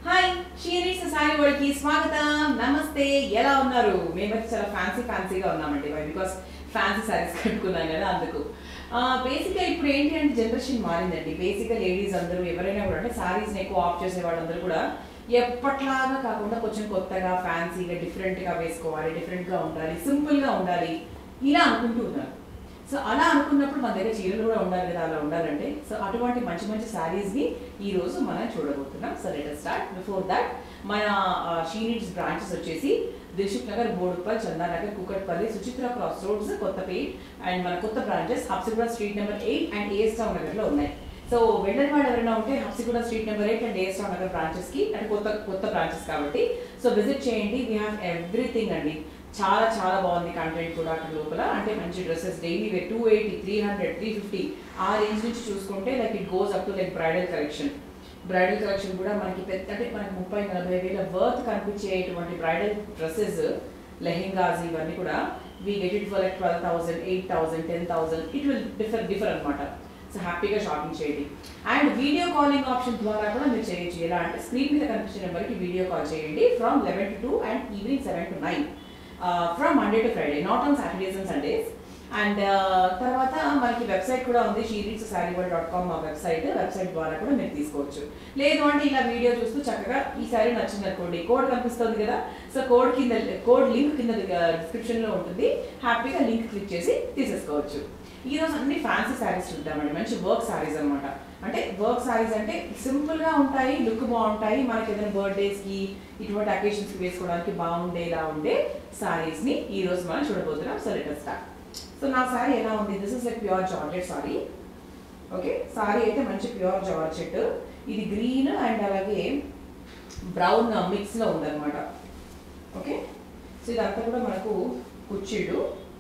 Hi షీరీస్ sorry world కి స్వాగతం నమస్తే ఎలా ఉన్నారు మేమైతే చాలా ఫ్యాన్సీగా ఉన్నామండి బికాస్ ఫ్యాన్సీ సారీస్ కట్టుకున్నాం కదా అందుకు బేసిక్గా ఇప్పుడు ఏంటి అంటే జనరేషన్ మారిందండి బేసిక్గా లేడీస్ అందరూ ఎవరైనా కూడా అంటే సారీస్ని ఎక్కువ ఆఫ్ చేసే వాళ్ళందరూ కూడా ఎప్పట్లాగా కాకుండా కొంచెం కొత్తగా ఫ్యాన్సీగా డిఫరెంట్గా వేసుకోవాలి డిఫరెంట్గా ఉండాలి సింపుల్గా ఉండాలి ఇలా అనుకుంటూ ఉన్నారు సో అలా అనుకున్నప్పుడు మన దగ్గర చీరలు కూడా ఉండాలి కదా అలా ఉండాలంటే సో అటువంటి మంచి మంచి శారీస్ని ఈరోజు మనం చూడబోతున్నాం so let us start before that మన షీ నీడ్స్ బ్రాంచెస్ వచ్చేసి Dilsukhnagar Boduppal Chandanagar Kukatpally Suchitra cross roads Kothapet and మన కొత్త branches Habsiguda street number 8 and AS town నగర్లో ఉన్నాయి సో వెళ్ళని వాళ్ళు ఎవరైనా ఉంటే Habsiguda street number 8 and AS town Nagar బ్రాంచెస్కి అంటే కొత్త బ్రాంచెస్ కాబట్టి సో విజిట్ చేయండి వీ హ్యావ్ ఎవ్రీథింగ్ అండి చాలా చాలా బాగుంది కంటెంట్ కూడా అక్కడ లోపల అంటే మంచి డ్రెస్సెస్ డైలీ వేర్ 280 300 350 ఆ రేంజ్ నుంచి చూసుకుంటే like it goes up to like bridal collection కూడా మనకి పెద్ద అంటే మనకి 30-40 వేల వర్త్ కనిపించేటువంటి బ్రైడల్ డ్రెస్సెస్ లెహెంగాస్ ఇవన్నీ కూడా we get it for like 12,000 8,000 10,000 it will differ అనమాట సో హ్యాపీగా షాపింగ్ చేయండి అండ్ వీడియో కాలింగ్ ఆప్షన్ ద్వారా కూడా మీరు చేయొచ్చు ఎలా అంటే స్క్రీన్ మీద కనిపించిన నెంబర్కి వీడియో కాల్ చేయండి from 11 to 2 and evening 7 to 9 from Monday to Friday, not on Saturdays and Sundays. And తర్వాత మనకి వెబ్సైట్ కూడా ఉంది shereadssareeworld.com ఆ వెబ్సైట్ ద్వారా కూడా మీరు తీసుకోవచ్చు లేదు అంటే ఇలా వీడియో చూస్తూ చక్కగా ఈ సారీ నచ్చింది అనుకోండి కోడ్ కనిపిస్తుంది కదా సో కోడ్ లింక్ కింద డిస్క్రిప్షన్లో ఉంటుంది హ్యాపీగా లింక్ క్లిక్ చేసి తీసేసుకోవచ్చు ఈరోజు అన్ని ఫ్యాన్సీ శారీస్ చూద్దామండి మంచి వర్క్ శారీస్ అనమాట అంటే వర్క్ శారీస్ అంటే సింపుల్గా ఉంటాయి లుక్ బాగుంటాయి మనకి ఏదైనా బర్త్డేస్కి ఇటువంటి అకేషన్స్కి వేసుకోవడానికి బాగుండేలా ఉండే శారీస్ని ఈరోజు మనం చూడబోతున్నాం so let us start so నా శారీ ఎలా ఉంది this is like pure georgette sari okay sari అయితే మంచి ప్యూర్ జార్జెట్ ఇది గ్రీన్ అండ్ అలాగే బ్రౌన్ మిక్స్లో ఉందన్నమాట ఓకే సో ఇదంతా కూడా మనకు కుచ్చిళ్ళు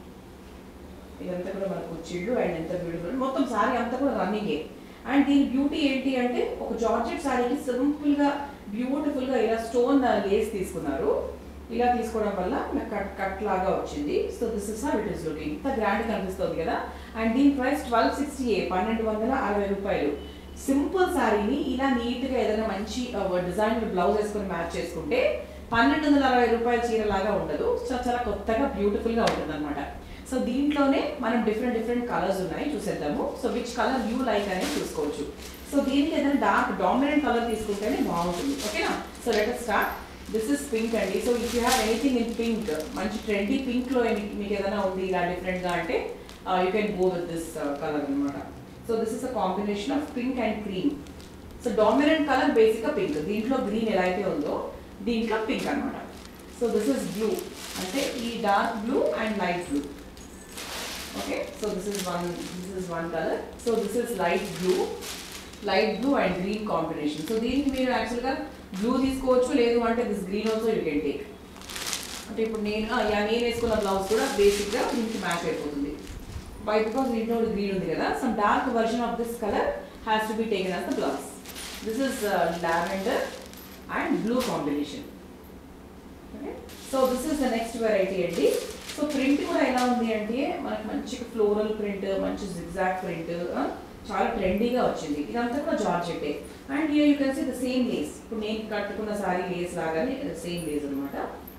అండ్ ఎంత బ్యూటిఫుల్ మొత్తం శారీ అంతా కూడా రన్నింగే అండ్ దీని బ్యూటీ ఏంటి అంటే ఒక జార్జెట్ శారీకి సింపుల్గా బ్యూటిఫుల్గా ఇలా స్టోన్ లేస్ తీసుకున్నారు ఇలా తీసుకోవడం వల్ల నాకు కట్ లాగా వచ్చింది so this is how it is looking ఇంత గ్రాండ్ కనిపిస్తుంది కదా అండ్ దీని ప్రైస్ 1260 రూపాయలు సింపుల్ శారీని ఇలా నీట్గా ఏదైనా మంచి డిజైన్ బ్లౌజ్ వేసుకొని మ్యాచ్ చేసుకుంటే 1260 రూపాయల చీర లాగా ఉండదు సో చాలా కొత్తగా బ్యూటిఫుల్గా ఉంటుంది అనమాట సో దీంట్లోనే మనం డిఫరెంట్ కలర్స్ ఉన్నాయి చూసేద్దాము so which colour you like అనేది చూసుకోవచ్చు సో దీనికి ఏదైనా డార్క్ డామినెంట్ కలర్ తీసుకుంటేనే బాగుంటుంది ఓకేనా so let us start this is pink అండి so if you have anything in pink మంచి ట్రెండీ పింక్లో మీకు ఏదైనా ఉంది ఇలా డిఫరెంట్గా అంటే you can go with this colour అనమాట so this is a combination of pink and cream so dominant colour బేసిక్గా పింక్ దీంట్లో గ్రీన్ ఎలా అయితే ఉందో దీంట్లో పింక్ అనమాట సో దిస్ ఇస్ బ్లూ అంటే ఈ dark blue and light blue okay so this is one color so this is light blue and green combination so దీనికి మీరు యాక్చువల్గా బ్లూ తీసుకోవచ్చు లేదు అంటే this green also you can take అంటే ఇప్పుడు నేను వేసుకున్న బ్లౌజ్ కూడా బేసిక్గా దీనికి మ్యాచ్ అయిపోతుంది బై బికాస్ దీంట్లో గ్రీన్ ఉంది కదా some dark version of this colour has to be taken as the blouse this is lavender and blue combination okay so this is the next variety అండి so print కూడా ఎలా ఉంది అంటే మనకి మంచిగా ఫ్లోరల్ ప్రింట్ మంచి జిగ్జాగ్ ప్రింట్ చాలా ట్రెండీగా వచ్చింది ఇదంతా కూడా జార్జెట్టే and here you can see the same lace ఇప్పుడు నేను కట్టుకున్న సారీ లేస్ లాగానే సేమ్ లేస్ అనమాట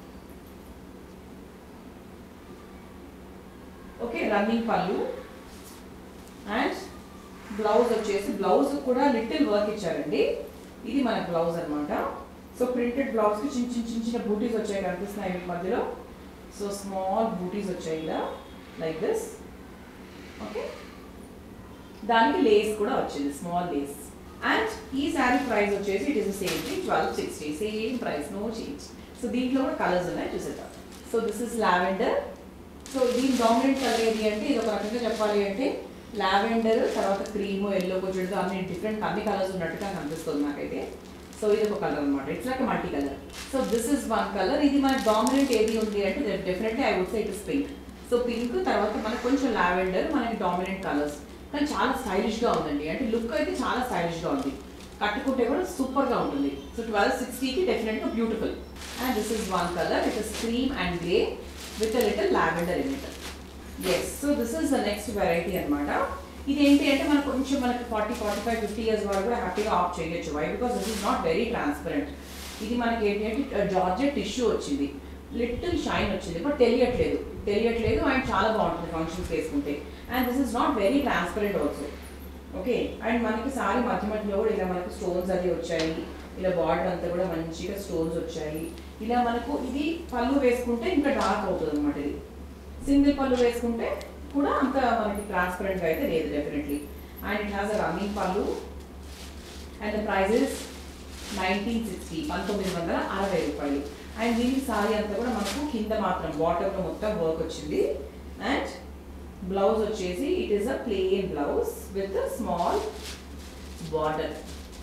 okay running pallu and blouse వచ్చేసి బ్లౌజ్ కూడా లిటిల్ వర్క్ ఇచ్చారండి ఇది మన బ్లౌజ్ అనమాట సో ప్రింటెడ్ బ్లౌజ్కి చిన్న బూటీస్ వచ్చాయి కనిపిస్తున్నాయి వీటి మధ్యలో సో స్మాల్ బూటీస్ వచ్చాయి ఇలా లైక్ దిస్ ఓకే దానికి లేస్ కూడా వచ్చింది స్మాల్ లేస్ అండ్ ఈ శారీ ప్రైస్ వచ్చేసి it is same thing 1260 same price no change so దీంట్లో కూడా కలర్స్ ఉన్నాయి చూసేద్దాం so this is lavender so దీని డామినెంట్ కలర్ ఏది అంటే ఇది ఒక రకంగా చెప్పాలి అంటే లావెండర్ తర్వాత క్రీమ్ ఎల్లో కొంచెం అన్ని కలర్స్ ఉన్నట్టుగా కనిపిస్తుంది నాకైతే సో ఇది ఒక కలర్ అనమాట it's like multi colour so this is one colour ఇది మన డామినెంట్ ఏది ఉంది అంటే definitely I would say it is pink so pink తర్వాత మనకు కొంచెం లావెండర్ మనకి డామినెంట్ కలర్స్ కానీ చాలా స్టైలిష్గా ఉందండి అంటే లుక్ అయితే చాలా స్టైలిష్గా ఉంది కట్టుకుంటే కూడా సూపర్గా ఉంటుంది సో 1260కి డెఫినెట్గా beautiful and this is one colour it is cream and grey with a little lavender in it yes so this is the next variety అనమాట ఇది ఏంటి అంటే మనకు కొంచెం మనకి 40, 45, 50 ఇయర్స్ వాళ్ళు కూడా హ్యాపీగా ఆఫ్ చేయొచ్చు. Why? Because this is not very transparent. ఇది మనకి ఏంటి అంటే జార్జెట్ టిష్యూ వచ్చింది, లిటిల్ షైన్ వచ్చింది, బట్ తెలియట్లేదు అండ్ చాలా బాగుంటుంది ఫంక్షన్స్ వేసుకుంటే. And this is not very transparent also. Okay, and మనకి సారీ మధ్య మధ్యలో కూడా ఇలా మనకు స్టోన్స్ అది వచ్చాయి, ఇలా బార్డర్ అంతా కూడా మంచిగా స్టోన్స్ వచ్చాయి. ఇలా మనకు ఇది పళ్ళు వేసుకుంటే ఇంకా డార్క్ అవుతుంది అనమాట. ఇది సింగిల్ పళ్ళు వేసుకుంటే కూడా అంత మనకి ట్రాన్స్పరెంట్గా అయితే లేదు డెఫినెట్లీ. And it has a running pallu and the prices 1960, 1960 రూపాయలు. అండ్ దీని సారీ అంతా కూడా మనకు కింద మాత్రం బాటంలో మొత్తం వర్క్ వచ్చింది. అండ్ బ్లౌజ్ వచ్చేసి it is a plain blouse with a small border.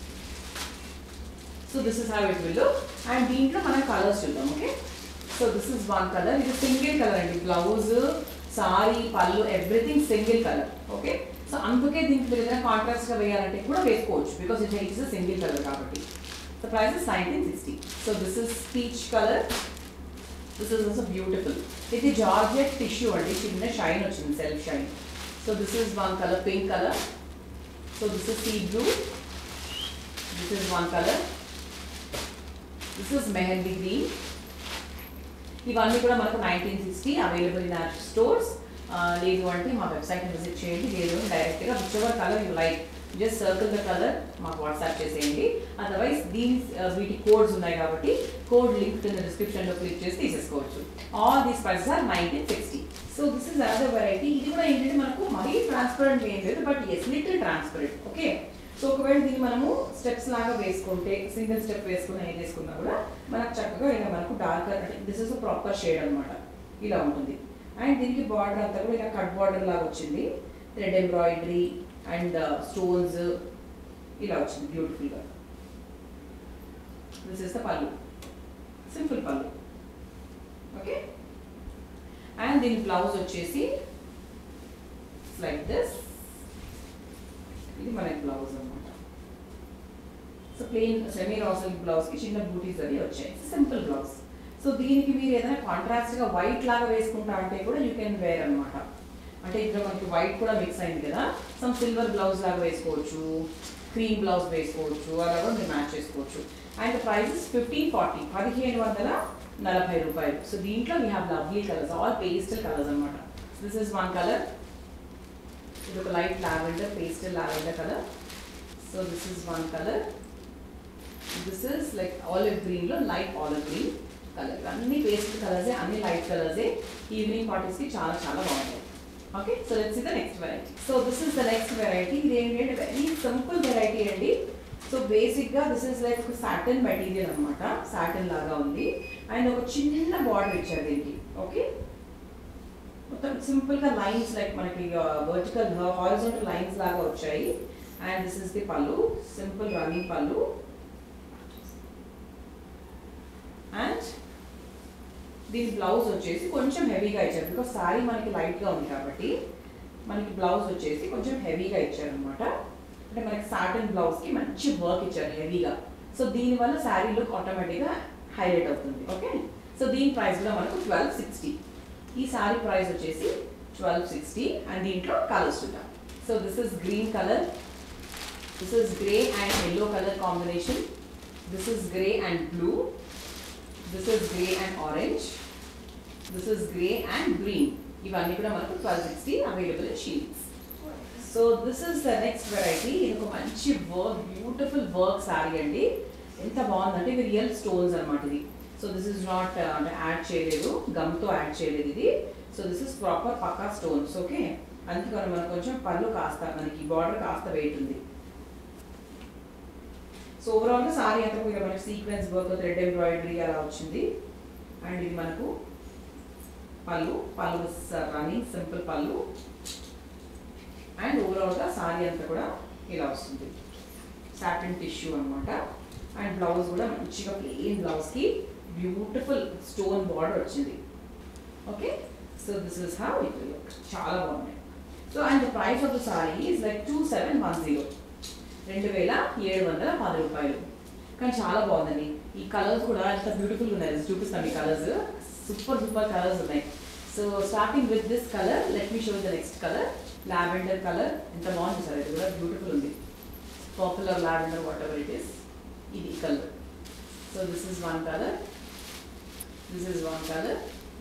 So this is how it will look. And దీంట్లో మనం కలర్స్ చూద్దాం. Okay, so this is one colour. ఇది సింగిల్ కలర్ అండి. Blouse, sari, pallu everything single colour. Okay, so అందుకే దీనికి మీరు ఏదైనా కాంట్రాస్ట్గా వేయాలంటే కూడా వేసుకోవచ్చు because it is a single colour కాబట్టి. So price is 1960. So this is peach colour. This is also beautiful. ఇది జార్జెట్ టిష్యూ అండి, చిన్న షైన్ వచ్చింది, self shine. So this is one colour, pink colour. So this is sea blue. This is one colour. This is mehndi green. ఇవన్నీ కూడా మనకు 1960 available in our stores. లేదు అంటే మా వెబ్సైట్ని విజిట్ చేయండి, లేదు డైరెక్ట్గా whichever colour you like just circle the colour మాకు వాట్సాప్ చేసేయండి. అదర్వైజ్ వీటి కోడ్స్ ఉన్నాయి కాబట్టి కోడ్ లింక్ ఇన్ ద డిస్క్రిప్షన్లో క్లిక్ చేసి తీసేసుకోవచ్చు. All these prices are 1960. So this is other variety. ఇది కూడా ఏంటంటే మనకు మరీ ట్రాన్స్పరెంట్ ఏం లేదు, but is little transparent. Okay, so ఒకవేళ దీన్ని మనము స్టెప్స్ లాగా వేసుకుంటే, సింగిల్ స్టెప్ వేసుకుని ఏం వేసుకున్నా కూడా మనకు చక్కగా ఇలా మనకు డార్కర్ అంటే దిస్ ఇస్ ప్రాపర్ షేడ్ అనమాట, ఇలా ఉంటుంది. అండ్ దీనికి బార్డర్ అంతా కూడా ఇలా కట్ బార్డర్ లాగా వచ్చింది, థ్రెడ్ ఎంబ్రాయిడరీ అండ్ స్టోన్స్ ఇలా వచ్చింది బ్యూటిఫుల్గా. This is the pallu, simple pallu. Okay, and దీని బ్లౌజ్ వచ్చేసి లైక్ దిస్. ఇది మన బ్లౌజ్ అనమాట. సో ప్లెయిన్ సెమీ రాసల్ బ్లౌజ్కి చిన్న బూటీస్ అది వచ్చాయి, సింపుల్ బ్లౌజ్. సో దీనికి మీరు ఏదైనా కాంట్రాస్ట్గా వైట్ లాగా వేసుకుంటా అంటే కూడా యూ కెన్ వేర్ అనమాట. అంటే ఇక్కడ మనకి వైట్ కూడా మిక్స్ అయింది కదా, సమ్ సిల్వర్ బ్లౌజ్ లాగా వేసుకోవచ్చు, క్రీమ్ బ్లౌజ్ వేసుకోవచ్చు, అలా కూడా మీరు మ్యాచ్ చేసుకోవచ్చు. అండ్ ప్రైజెస్ 1540, 1540 రూపాయలు. సో దీంట్లో we have lovely colours, all pastel colours అనమాట. This is one colour. ఇది ఒక light lavender, pastel lavender colour. So this is one colour. This is like olive గ్రీన్లో లైట్ ఆలివ్ గ్రీన్ కలర్. అన్ని పేస్టల్ కలర్సే, అన్ని లైట్ కలర్సే. ఈవినింగ్ పార్టీస్కి చాలా చాలా బాగుంటాయి. Okay, so let's see the next variety. So this is the next variety. ఇది ఏంటంటే వెరీ సింపుల్ వెరైటీ అండి. సో బేసిక్గా దిస్ ఇస్ లైక్ ఒక సాటిన్ మెటీరియల్ అనమాట, సాటిన్ లాగా ఉంది. అండ్ ఒక చిన్న బార్డర్ ఇచ్చారు దీనికి. ఓకే, మొత్తం సింపుల్గా లైన్స్ లైక్ మనకి వర్టికల్ హారిజాంటల్ లైన్స్ లాగా వచ్చాయి. And this is the pallu, simple running pallu. And దీని బ్లౌజ్ వచ్చేసి కొంచెం హెవీగా ఇచ్చారు బికాస్ శారీ మనకి లైట్గా ఉంది కాబట్టి మనకి బ్లౌజ్ వచ్చేసి కొంచెం హెవీగా ఇచ్చారు అనమాట. అంటే మనకి సాటిన్ బ్లౌజ్కి మంచి వర్క్ ఇచ్చారు హెవీగా. సో దీనివల్ల శారీ లుక్ ఆటోమేటిక్గా హైలైట్ అవుతుంది. ఓకే, సో దీని ప్రైస్ కూడా మనకు 1260. ఈ సారీ ప్రైస్ వచ్చేసి 1260. అండ్ దీంట్లో కలర్స్ చూద్దాం. So this is green colour. This is grey and yellow colour combination. This is grey and blue. This is grey and orange. This is grey and green. ఇవన్నీ కూడా మనకు 1260 available in sheets. So this is the next variety. ఇది ఒక మంచి work, beautiful work sorry అండి. ఎంత బాగుందంటే ఇది రియల్ స్టోన్స్ అనమాట ఇది. సో దిస్ ఇస్ నాట్ అంటే యాడ్ చేయలేదు, గమ్తో యాడ్ చేయలేదు ఇది. సో దిస్ ఇస్ ప్రాపర్ పక్కా స్టోన్స్. ఓకే, అందుకని మనకు కొంచెం పళ్ళు కాస్త మనకి బార్డర్ కాస్త వెయిట్ ఉంది. సో ఓవరాల్గా సారీ అంతా కూడా మనకి సీక్వెన్స్ వర్క్, థ్రెడ్ ఎంబ్రాయిడరీ అలా వచ్చింది. అండ్ ఇది మనకు pallu, pallu running simple pallu. And ఓవరాల్గా సారీ అంతా కూడా ఇలా వస్తుంది, సాటిన్ టిష్యూ అనమాట. అండ్ బ్లౌజ్ కూడా మంచిగా ప్లెయిన్ బ్లౌజ్కి బ్యూటిఫుల్ స్టోన్ బార్డర్ వచ్చింది. Okay, so this is how it will look. చాలా బాగున్నాయి. So and the price of the sari is like 2710, 2710 రూపాయలు. కానీ చాలా బాగుందండి. ఈ కలర్స్ కూడా ఎంత బ్యూటిఫుల్గా ఉన్నాయి, చూపిస్తాను ఈ కలర్స్. సూపర్ సూపర్ కలర్స్ ఉన్నాయి. So starting with this colour, let me show the next colour. Lavender colour ఎంత బాగుంది సార్, ఇది కూడా బ్యూటిఫుల్ ఉంది. Popular lavender whatever it is, ఇది colour. So this is one colour, this is one colour.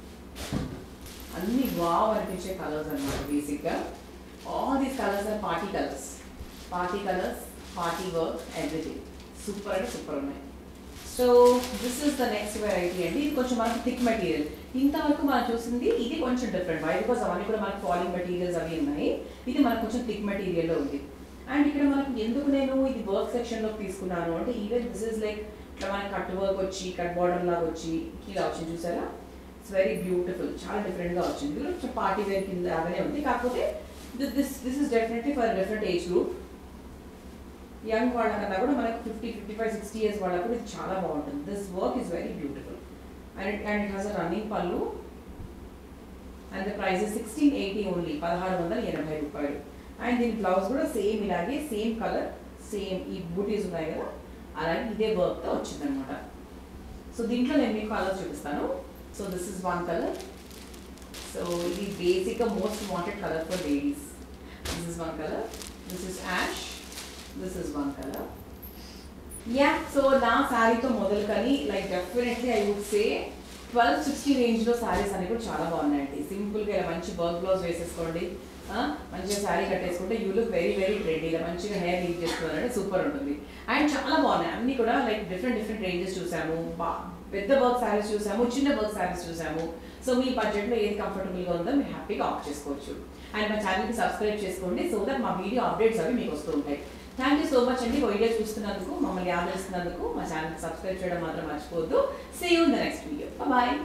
అన్ని wow అనిపించే colours అన్నమాట బేసిక్గా. All these colours are party colours, party colours, party work, everything super అంటే super ఉన్నాయి. So this is the next variety అండి. ఇది కొంచెం మనకు థిక్ మెటీరియల్. ఇంతవరకు మనం చూసింది ఇది కొంచెం డిఫరెంట్, వై బికాస్ అవన్నీ కూడా మనకు ఫాలింగ్ మెటీరియల్స్ అవి ఉన్నాయి. ఇది మనకు కొంచెం థిక్ మెటీరియల్లో ఉంది. అండ్ ఇక్కడ మనకు ఎందుకు నేను ఇది వర్క్ సెక్షన్లోకి తీసుకున్నాను అంటే, ఈవెన్ దిస్ ఇస్ లైక్ ఇట్లా మనకి కట్ వర్క్ వచ్చి, కట్ బార్డర్ లాగా వచ్చి, ఇలా వచ్చింది చూసారా, ఇట్స్ వెరీ బ్యూటిఫుల్, చాలా డిఫరెంట్గా వచ్చింది. ఇది కొంచెం పార్టీ వేర్ కింద లాగానే ఉంది. కాకపోతే this is definitely for different age group. Young వాళ్ళకన్నా కూడా మనకు 50, 55, 60 ఇయర్స్ వాళ్ళకు కూడా ఇది చాలా బాగుంటుంది. This work is very beautiful and it has a running pallu and the price is 1680 only, 1680 రూపాయలు. అండ్ దీని బ్లౌజ్ కూడా సేమ్ ఇలాగే, సేమ్ కలర్, సేమ్ ఈ బూటీస్ ఉన్నాయి కదా, అలాగే ఇదే వర్క్తో వచ్చిందనమాట. సో దీంట్లో నేను మీకు కలర్స్ చూపిస్తాను. So this is one colour. So ఇది బేసిక్గా most wanted colour for ladies. This is one colour, this is ash, this is one color. Yeah, so నా శారీతో మొదలు కానీ like definitely I would say 1260 రేంజ్లో శారీస్ అనేవి కూడా చాలా బాగున్నాయండి. సింపుల్గా ఇలా మంచి వర్క్ బ్లౌజ్ వేసేసుకోండి, మంచిగా శారీ కట్టేసుకుంటే you look very very trendy. ఇలా మంచిగా హెయిర్ లీవ్ చేసుకున్నారంటే సూపర్ ఉంటుంది. అండ్ చాలా బాగున్నాయి అన్నీ కూడా, లైక్ డిఫరెంట్ రేంజెస్ చూసాము, పెద్ద వర్క్ శారీస్ చూసాము, చిన్న వర్క్ శారీస్ చూసాము. సో మీ బడ్జెట్లో ఏది కంఫర్టబుల్గా ఉందో మీరు హ్యాపీగా ఆప్ట్ చేసుకోవచ్చు. అండ్ మా ఛానల్కి సబ్స్క్రైబ్ చేసుకోండి, సో దట్ మా వీడియో అప్డేట్స్ అవి మీకు వస్తూ ఉంటాయి. థ్యాంక్ యూ సో మచ్ అండి వీడియో చూస్తున్నందుకు, మమ్మల్ని ఆదరిస్తున్నందుకు. మా ఛానల్కి సబ్స్క్రైబ్ చేయడం మాత్రం మర్చిపోవద్దు. See you in the next video. Bye.